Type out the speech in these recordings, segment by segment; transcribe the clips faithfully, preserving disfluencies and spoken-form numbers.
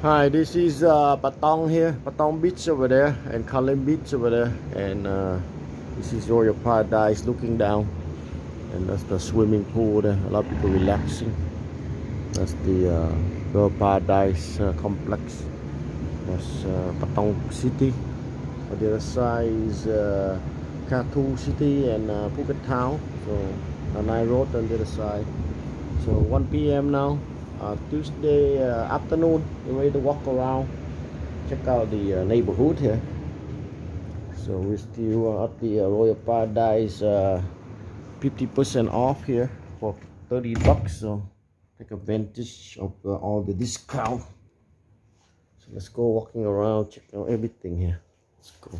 Hi, this is uh, Patong here, Patong Beach over there, and Kalim Beach over there, and uh, this is Royal Paradise looking down, and that's the swimming pool there. A lot of people relaxing. That's the uh, Royal Paradise uh, complex. That's uh, Patong City. On the other side is uh, Katu City and uh, Phuket Town. So Nanai Road on the other side. So one P M now. Uh, Tuesday uh, afternoon, we're ready to walk around, check out the uh, neighborhood here. So we're still at the uh, Royal Paradise, uh, fifty percent off here for thirty bucks. So take advantage of uh, all the discount. So let's go walking around, check out everything here. Let's go.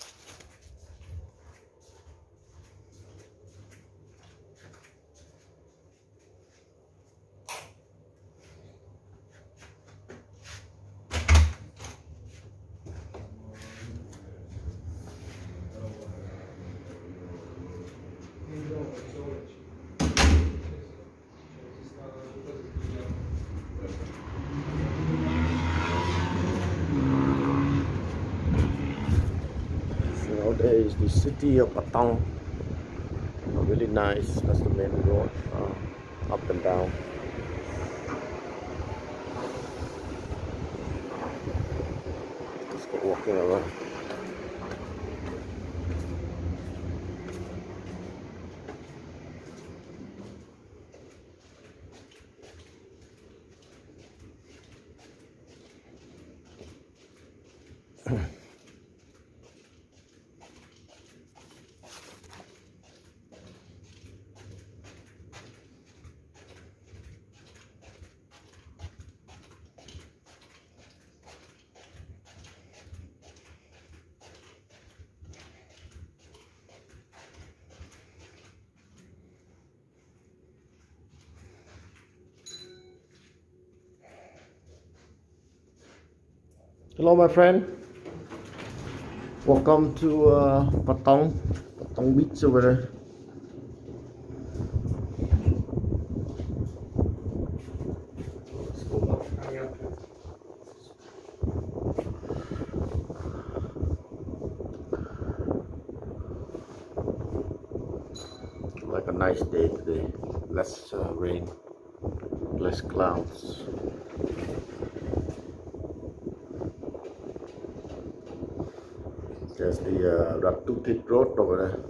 So there is the city of Patong. Really nice. That's the main road, uh, up and down. Let's go walking around. Hello, my friend. Welcome to uh, Patong, Patong Beach over there. Let's go. Like a nice day today. Less uh, rain, less clouds. There's the uh, Ratu Thit Road over there.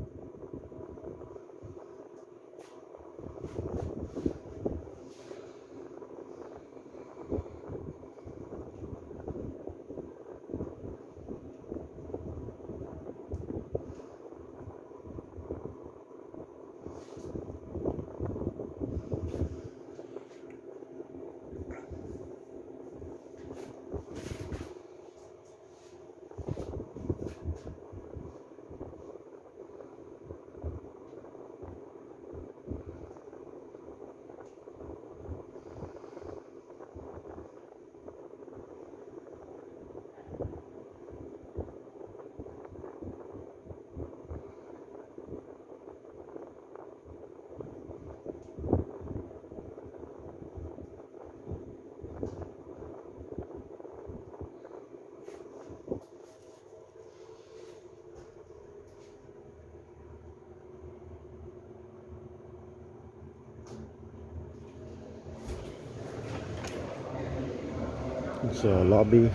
It's a lobby.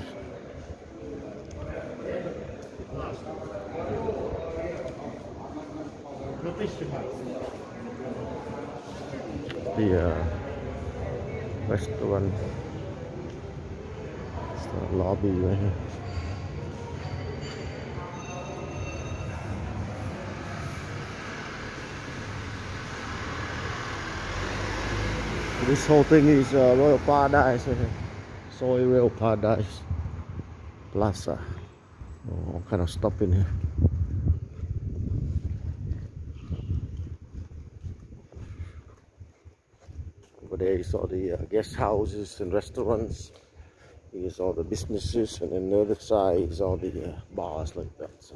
The uh, restaurant. It's the lobby right here. This whole thing is uh, Royal Paradise right here. Soy Royal Paradise Plaza. Oh, all kind of stuff in here. Over there is all the uh, guest houses and restaurants. Here's all the businesses, and then the other side is all the uh, bars like that. So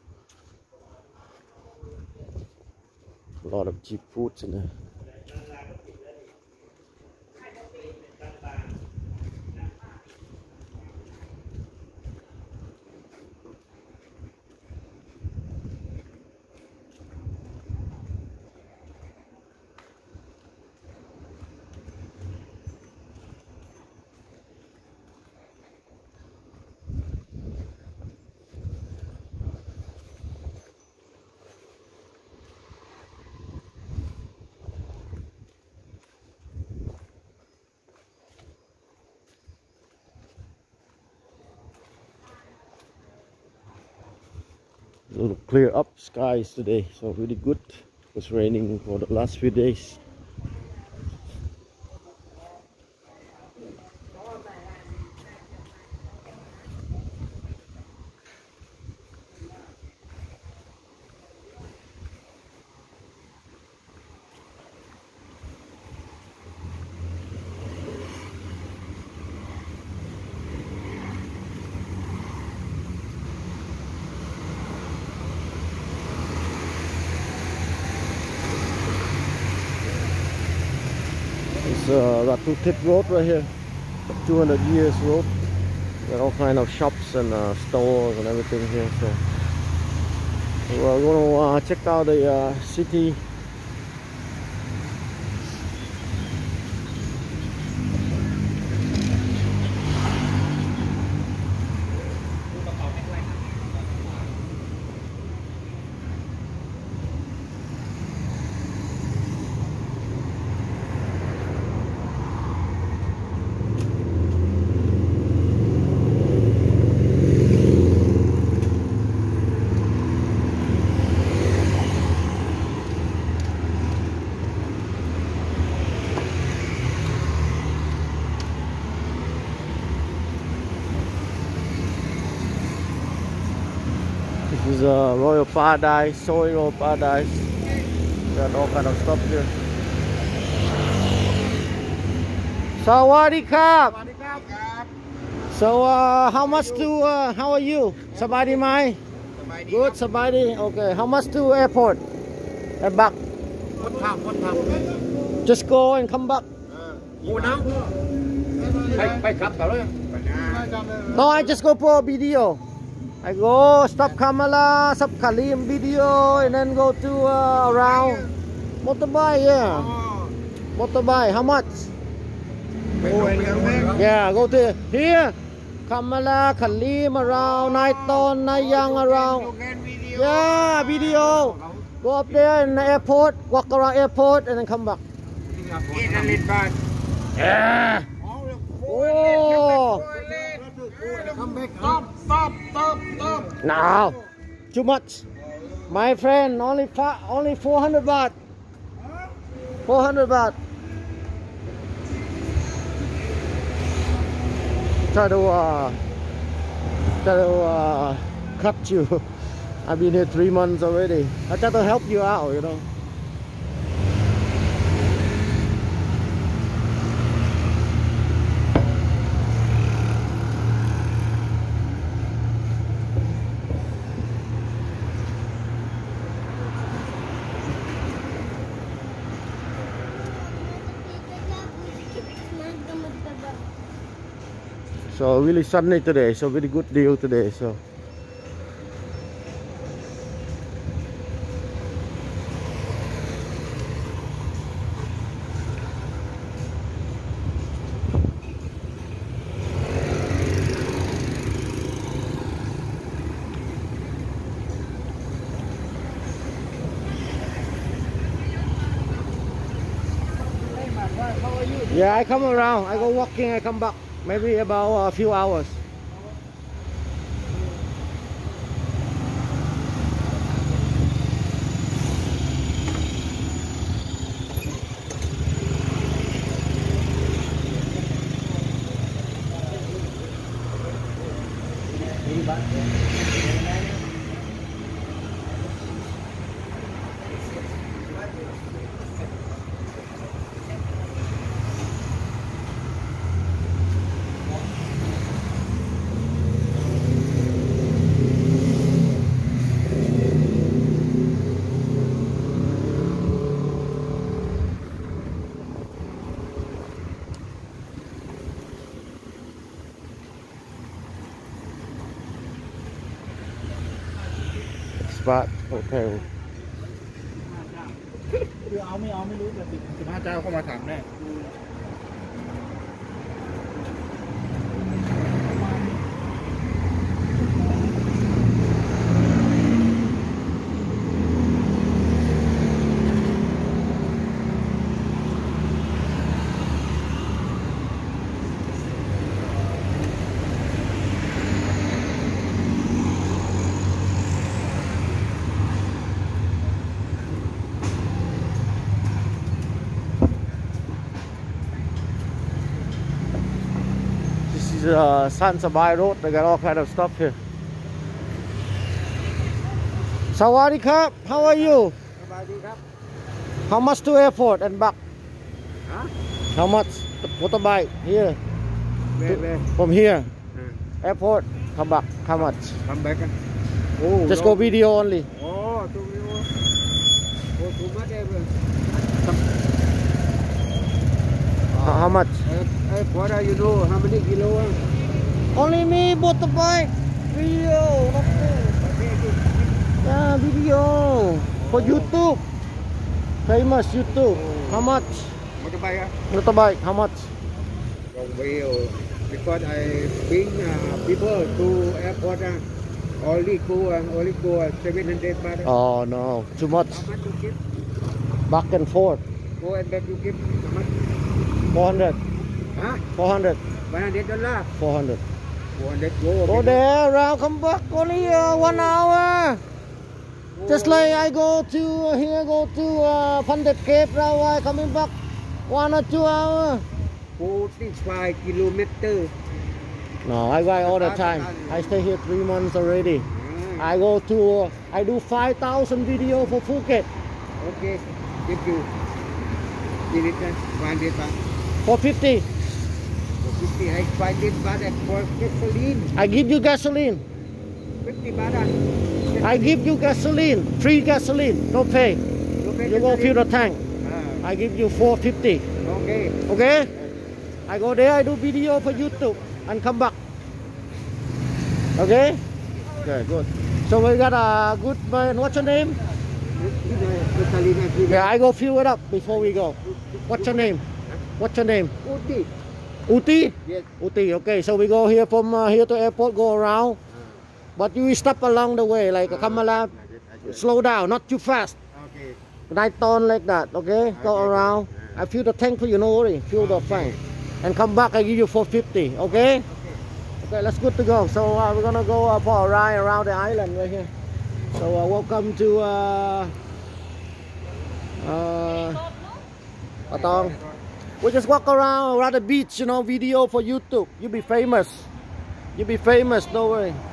a lot of cheap foods in there. A little clear up skies today, so really good. It was raining for the last few days. It's uh, Ratu Tip Road right here, two hundred years road. Got all kind of shops and uh, stores and everything here. So we're going to uh, check out the uh, city. This is a Royal Paradise, Soy Royal Paradise. Got all kind of stuff here. Sawadee krap. So uh, how much to, uh, how are you? Sabadi mai? Good, Sabadi. Okay, how much to airport? And back? What time? What time? Just go and come back. Go now? Phải cắt cả rồi. No, I just go for a video. I go stop Kamala, stop Kalim video, and then go to uh, around motorbike. Yeah, motorbike. How much? Yeah, go to here. Kamala, Kalim around, Naiton, Nayang around. Yeah, video. Go up there in the airport, walk around airport, and then come back. Yeah. Oh. Come back. Stop, stop, stop, stop. No, too much. My friend, only only four hundred baht. four hundred baht. Try to uh, try to uh, cut you. I've been here three months already. I try to help you out, you know. So really sunny today, so very good deal today. So yeah, I come around. I go walking. I come back. Maybe about a few hours. Spot Hotel คือเอาไม่เอาไม่รู้แต่สิบห้าเจ้าเข้ามาถามแน่ is uh, San Sabai Road. They got all kind of stuff here. Sawadee krap. How are you? How much to airport and back? Huh? How much? The motorbike here. Where, where? From here. Uh, Airport. Come back. How much? come back. Oh, Just no. go video only. Oh, too, oh, too much. How, how much? Uh, uh, what are you do? How many kilo? Uh? Only me motorbike. Video. Yeah, video. For YouTube. Famous YouTube. How much? Motorbike? Motorbike. How much? From Wales. Because I bring uh, people to airport. Uh, only go, uh, only go uh, seven hundred baht. Oh no, too much. How much you give? Back and forth. Go and back you give. How much? four hundred. Huh? four hundred. one hundred dollars. four hundred. four hundred go. Go there, around, come back. Only uh, one hour. Just like I go to uh, here, go to uh, Pandit Cape, now I coming back one or two hours. forty-five kilometers. No, I ride all the time. I stay here three months already. Mm. I go to, uh, I do five thousand video for Phuket. Okay, give you. Give it uh, one hundred baht. For fifty. For fifty, I find it baht and for gasoline. I give you gasoline. fifty baht. Uh. I give you gasoline. Free gasoline. No pay. You pay You go fill the gasoline? tank. Ah, I give you four fifty. okay. Okay? I go there, I do video for YouTube and come back. Okay? Okay, good. So we got a good man. What's your name? Yeah, I go fill it up before we go. What's your name? What's your name? Uti. Uti? Yes. Uti, okay. So we go here from uh, here to airport, go around. But you stop along the way, like Kamala. Slow down, not too fast. Okay. Right on like that, okay? Go Okay. around. I fill the tank for you, no worry. Fill the tank. And come back, I give you four fifty, okay? Okay, let's good to go. So uh, we're gonna go uh, for a ride around the island right here. So uh, welcome to uh, uh, Patong. We just walk around around the beach, you know, video for YouTube. You be famous. You be famous, don't worry.